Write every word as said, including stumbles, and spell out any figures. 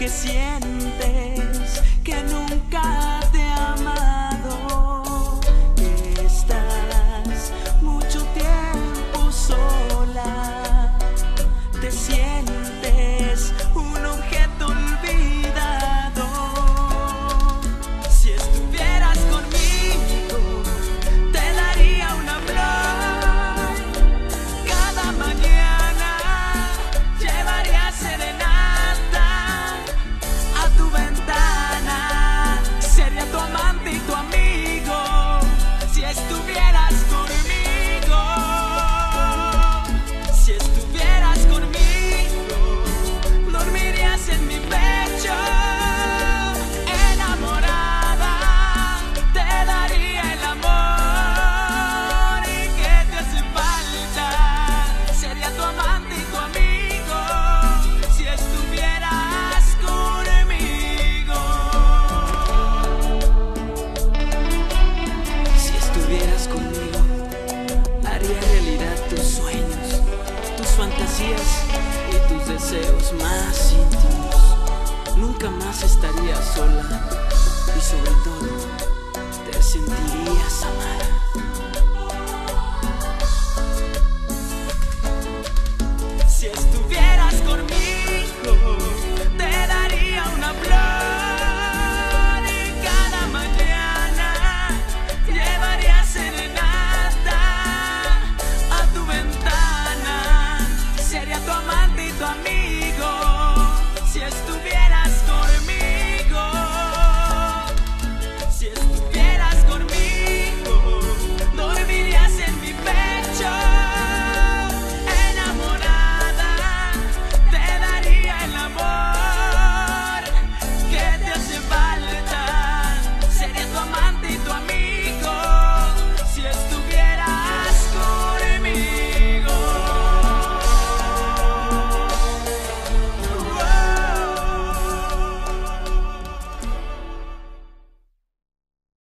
que sientes que nunca te he amado, que estás mucho tiempo sola, te sientes un objeto olvidado. Si estuvieras conmigo, te daría una flor cada mañana, llevaría serenata a tu ventana, sería tu amante y tu amigo. Si estuvieras conmigo, si estuvieras conmigo, dormirías en mi pecho, enamorada, te daría el amor y que te hace falta, sería tu amante y tu amigo, si estuvieras conmigo. Si estuvieras conmigo, haría realidad tus sueños, tus fantasías y tus deseos más íntimos. Nunca más estarías sola y sobre todo te sentirías amada.